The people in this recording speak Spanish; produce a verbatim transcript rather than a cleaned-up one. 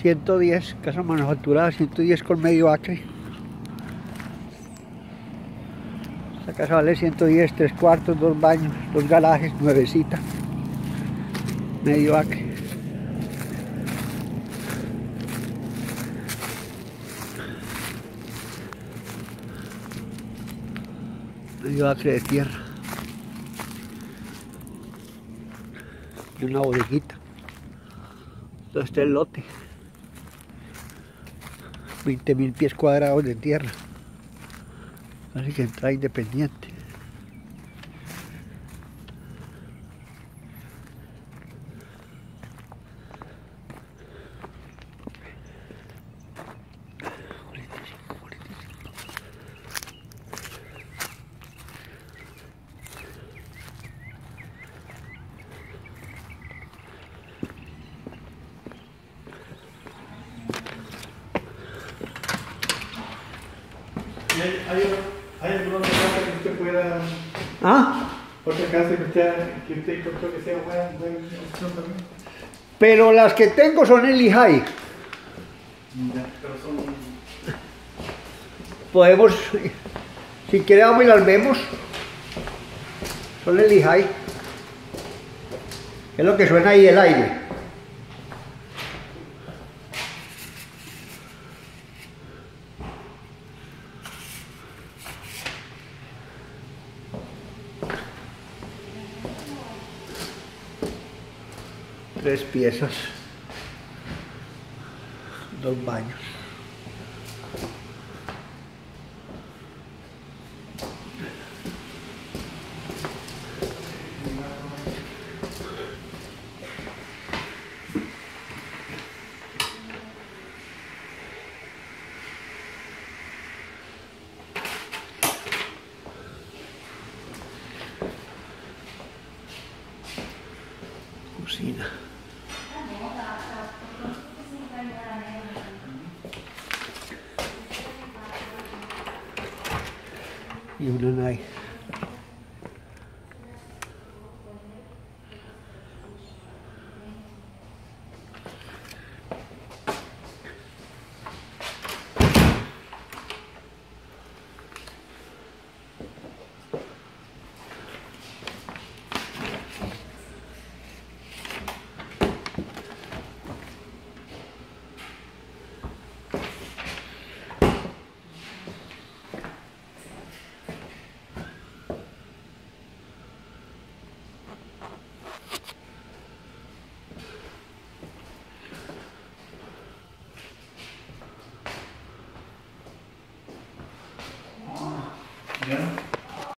ciento diez, casa manufacturada, ciento diez con medio acre. Esta casa vale ciento diez, tres cuartos, dos baños, dos garajes, nuevecita, medio acre. Medio acre de tierra. Y una bodeguita. Entonces este es el lote. veinte mil pies cuadrados de tierra. Así que entra independiente. ¿Hay, hay, hay alguna otra casa que usted pueda... ¿Ah? Otra casa que usted, que usted encontró que sea buena, buena opción también? Pero las que tengo son en Lijay. Ya, pero son... Podemos, si quiere vamos y las vemos. Son en Lijay. Es lo que suena ahí el aire. Tres piezas, dos baños. Cocina. Y una night.